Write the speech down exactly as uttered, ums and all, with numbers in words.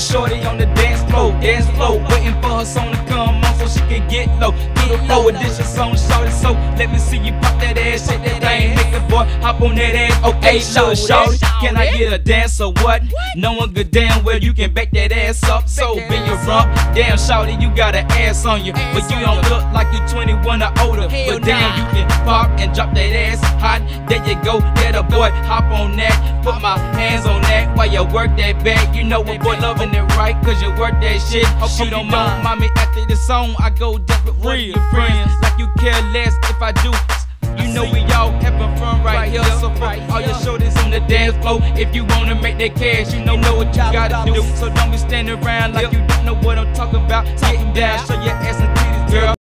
shorty on the dance floor, dance floor, waiting for her song to come on so she can get low. Do the flow, addition song, shorty, so let me see you pop that ass, shake that thing, make the boy hop on that ass. Okay, little shorty, can I get a dance or what? Knowing good damn well you can back that ass up, so bend your rump. Damn, shorty, you got an ass on you, but you don't look like you twenty-one or older. But damn, you can pop and drop that ass hot. There you go, let a boy hop on that. Put my hands on that while you work that back. You know a boy loving it right, cause you work that shit. Hope you don't mind, mommy, after the song I go deep with real friends. Like you care less if I do. You know we all having fun right here. So for all your shorties on the dance floor, if you wanna make that cash, you know, know what you gotta do. So don't be standing around like you don't know what I'm talking about. Getting down, show your ass and